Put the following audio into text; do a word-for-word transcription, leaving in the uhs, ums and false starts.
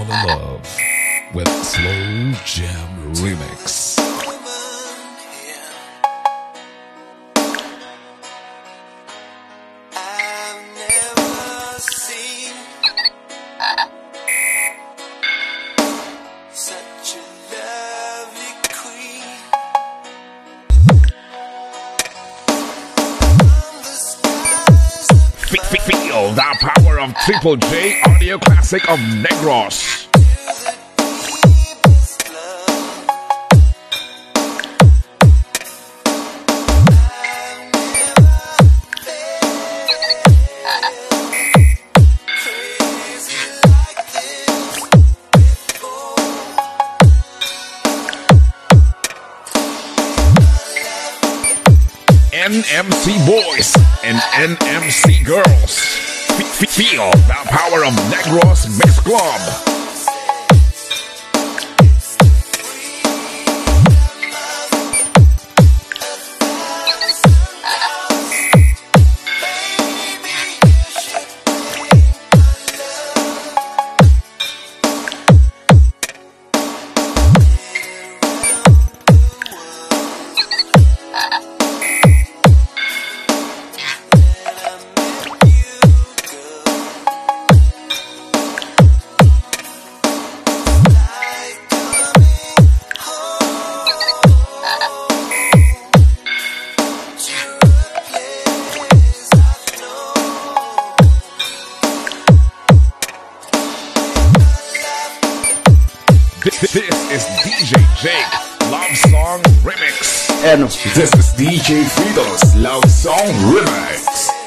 in love with Slow Jam Remix. Feel the power of Triple J Audio Classic of Negros. N M C boys and N M C girls. Feel the power of Negros Mix Club. This is D J Jake Love Song Remix. And this is D J Fritos Love Song Remix.